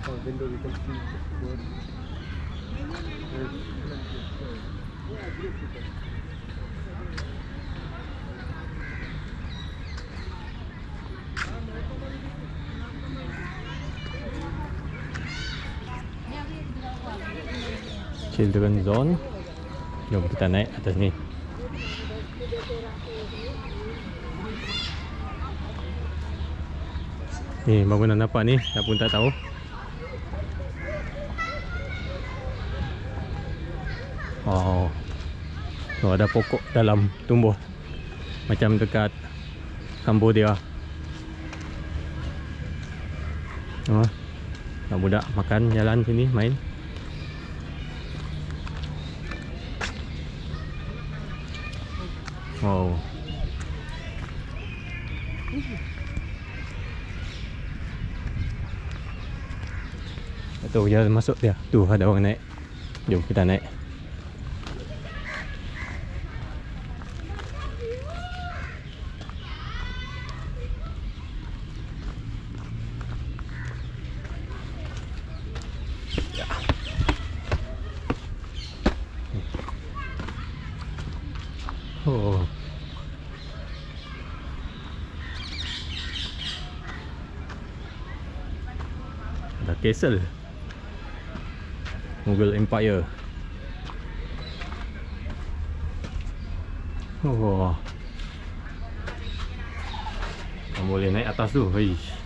Then we can see what. Children zone. Jom kita naik atas ni. Ni bangunan apa ni? Saya pun tak tahu. Wow. Oh, ada pokok dalam tumbuh. Macam dekat Cambodia. Oh. Budak makan jalan sini main. Wow. Tu dia masuk dia. Tu ada orang naik. Jom kita naik. Ya. Oh. Ada castle. Mughal Empire. Oh. Boleh naik atas tu. Hei.